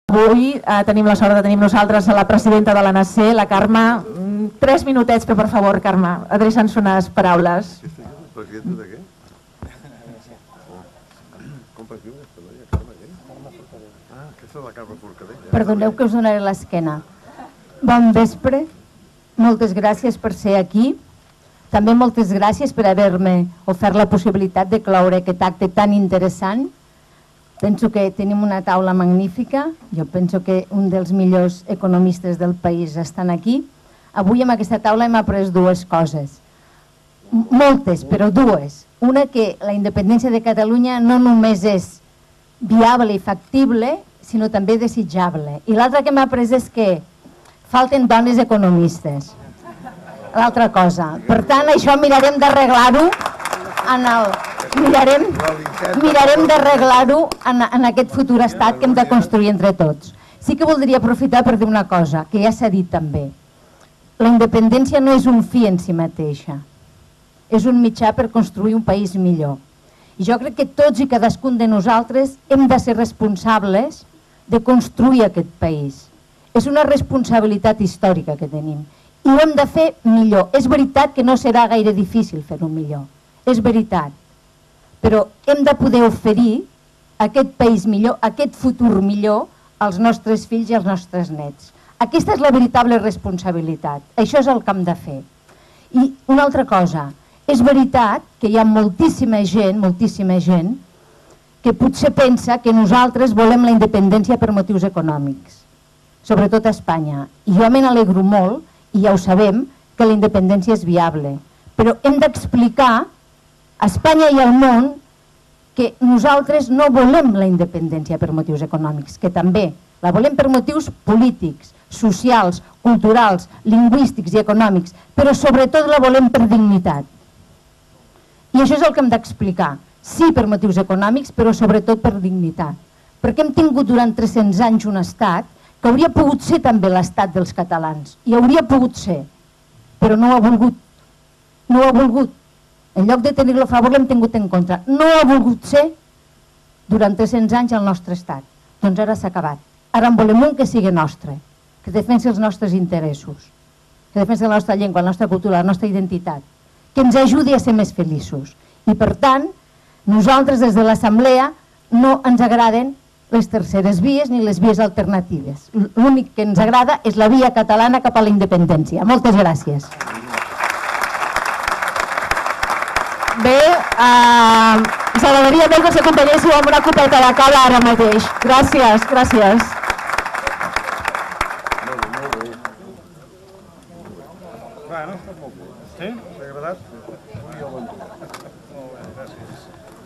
Avui tenim la sort de tenir nosaltres a la presidenta de l'ANC, la Carme. 3 minutets, però per favor, Carme, adreça'ns unes paraules. Presidenta de què? Com es diu aquesta noia? Carme què? Ah, aquesta és la Carme Forcadell. Perdoneu que us donaré l'esquena. Bon vespre, moltes gràcies per ser aquí. També moltes gràcies per haver-me ofert la possibilitat de cloure aquest acte tan interessant. Penso que tenim una taula magnífica. Jo penso que un dels millors economistes del país estan aquí. Avui en aquesta taula hem après dues coses. Moltes, però dues. Una, que la independència de Catalunya no només és viable i factible, sinó també desitjable. I l'altra que hem après és que falten dones economistes. L'altra cosa. Per tant, això mirarem d'arreglar-ho mirarem d'arreglar-ho en aquest futur estat que hem de construir entre tots. Sí que voldria aprofitar per dir una cosa, que ja s'ha dit també. La independència no és un fi en si mateixa, és un mitjà per construir un país millor. I jo crec que tots i cadascun de nosaltres hem de ser responsables de construir aquest país. És una responsabilitat històrica que tenim i ho hem de fer millor. És veritat que no serà gaire difícil fer-ho millor, és veritat, però hem de poder oferir aquest país millor, aquest futur millor als nostres fills i als nostres nets. Aquesta és la veritable responsabilitat, això és el que hem de fer. I una altra cosa, és veritat que hi ha moltíssima gent que potser pensa que nosaltres volem la independència per motius econòmics, sobretot a Espanya. I jo me n'alegro molt, i ja ho sabem, que la independència és viable. Però hem d'explicar a Espanya i al món que nosaltres no volem la independència per motius econòmics, que també la volem per motius polítics, socials, culturals, lingüístics i econòmics, però sobretot la volem per dignitat. I això és el que hem d'explicar. Sí, per motius econòmics, però sobretot per dignitat. Perquè hem tingut durant 300 anys un estat que hauria pogut ser també l'estat dels catalans, i hauria pogut ser, però no ho ha volgut. No ho ha volgut. En lloc de tenir-lo a favor l'hem tingut en contra. No ha volgut ser durant 300 anys el nostre estat. Doncs ara s'ha acabat. Ara en volem un que sigui nostre, que defensi els nostres interessos, que defensi la nostra llengua, la nostra cultura, la nostra identitat, que ens ajudi a ser més feliços. I per tant, nosaltres des de l'Assemblea no ens agraden les terceres vies ni les vies alternatives. L'únic que ens agrada és la via catalana cap a la independència. Moltes gràcies. Bé, ens agradaria molt que us acompanyéssiu amb una copeta de cava ara mateix. Gràcies, gràcies. Bueno, està molt bé. Sí? T'ha agradat? Molt bé, gràcies.